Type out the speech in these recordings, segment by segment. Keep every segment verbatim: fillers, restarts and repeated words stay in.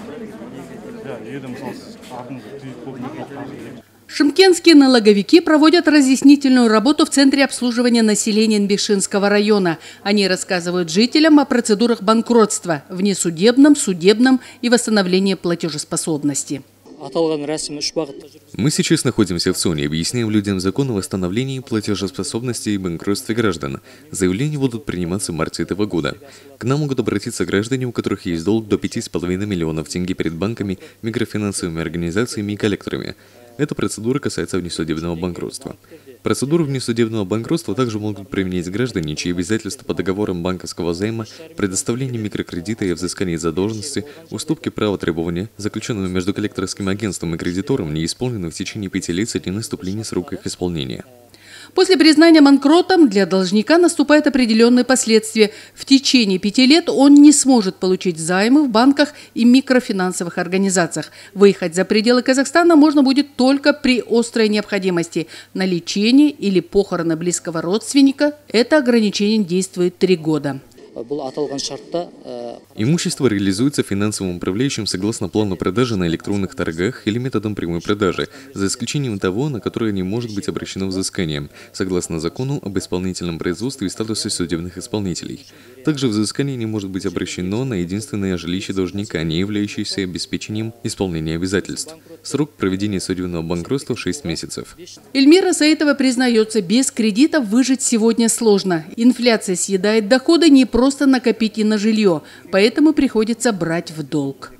Шымкентские налоговики проводят разъяснительную работу в Центре обслуживания населения Нбекшинского района. Они рассказывают жителям о процедурах банкротства, внесудебном, судебном и восстановлении платежеспособности. Мы сейчас находимся в ЦОНе и объясняем людям закон о восстановлении платежеспособности и банкротстве граждан. Заявления будут приниматься в марте этого года. К нам могут обратиться граждане, у которых есть долг до пяти с половиной миллионов тенге перед банками, микрофинансовыми организациями и коллекторами. Эта процедура касается внесудебного банкротства. Процедуру внесудебного банкротства также могут применять граждане, чьи обязательства по договорам банковского займа, предоставление микрокредита и взыскание задолженности, уступки права требования, заключенного между коллекторским агентством и кредитором, не исполнены в течение пяти лет со дня наступления срока их исполнения. После признания банкротом для должника наступают определенные последствия. В течение пяти лет он не сможет получить займы в банках и микрофинансовых организациях. Выехать за пределы Казахстана можно будет только при острой необходимости. На лечение или похороны близкого родственника это ограничение действует три года. Имущество реализуется финансовым управляющим согласно плану продажи на электронных торгах или методом прямой продажи, за исключением того, на которое не может быть обращено взыскание, согласно закону об исполнительном производстве и статусе судебных исполнителей. Также взыскание не может быть обращено на единственное жилище должника, не являющееся обеспечением исполнения обязательств. Срок проведения судебного банкротства – шесть месяцев. Эльмира Саитова признается, без кредитов выжить сегодня сложно. Инфляция съедает доходы, не просто накопить и на жилье, поэтому приходится брать в долг.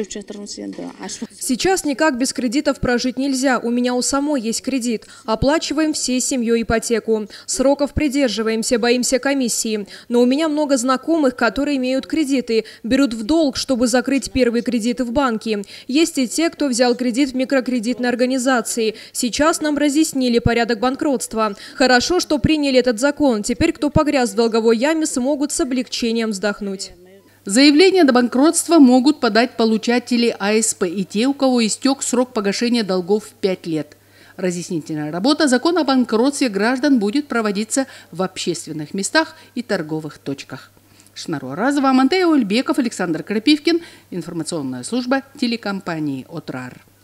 Сейчас никак без кредитов прожить нельзя. У меня у самой есть кредит. Оплачиваем всей семьей ипотеку. Сроков придерживаемся, боимся комиссии. Но у меня много знакомых, которые имеют кредиты. Берут в долг, чтобы закрыть первые кредиты в банке. Есть и те, кто взял кредит в микрокредитной организации. Сейчас нам разъяснили порядок банкротства. Хорошо, что приняли этот закон. Теперь, кто погряз в долговой яме, смогут с облегчением вздохнуть. Заявление на банкротство могут подать получатели АСП и те, у кого истек срок погашения долгов в пять лет. Разъяснительная работа закона о банкротстве граждан будет проводиться в общественных местах и торговых точках. Шнару Аразова, Амантея Ульбеков, Александр Крапивкин. Информационная служба телекомпании «Отрар».